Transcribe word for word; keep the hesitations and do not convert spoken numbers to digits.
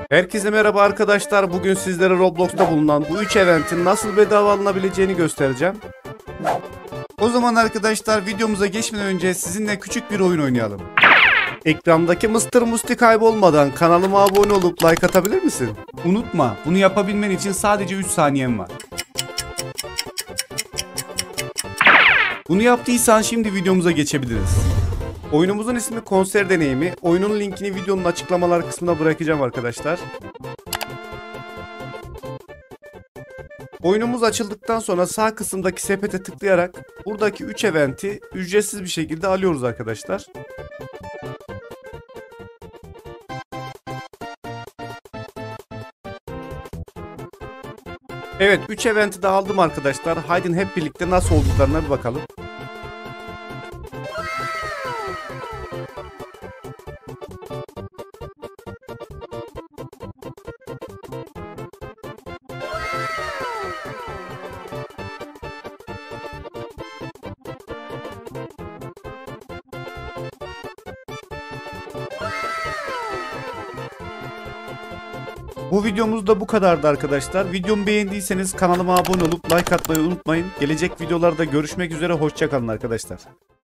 Herkese merhaba arkadaşlar. Bugün sizlere Roblox'ta bulunan bu üç eventin nasıl bedava alınabileceğini göstereceğim. O zaman arkadaşlar videomuza geçmeden önce sizinle küçük bir oyun oynayalım. Ekrandaki Mr. Musti kaybolmadan kanalıma abone olup like atabilir misin? Unutma, bunu yapabilmen için sadece üç saniyen var. Bunu yaptıysan şimdi videomuza geçebiliriz. Oyunumuzun ismi Konser Deneyimi. Oyunun linkini videonun açıklamalar kısmına bırakacağım arkadaşlar. Oyunumuz açıldıktan sonra sağ kısımdaki sepete tıklayarak buradaki üç eventi ücretsiz bir şekilde alıyoruz arkadaşlar. Evet, üç eventi de aldım arkadaşlar. Haydi hep birlikte nasıl olduklarına bir bakalım. Bu videomuz da bu kadardı arkadaşlar. Videomu beğendiyseniz kanalıma abone olup like atmayı unutmayın. Gelecek videolarda görüşmek üzere. Hoşça kalın arkadaşlar.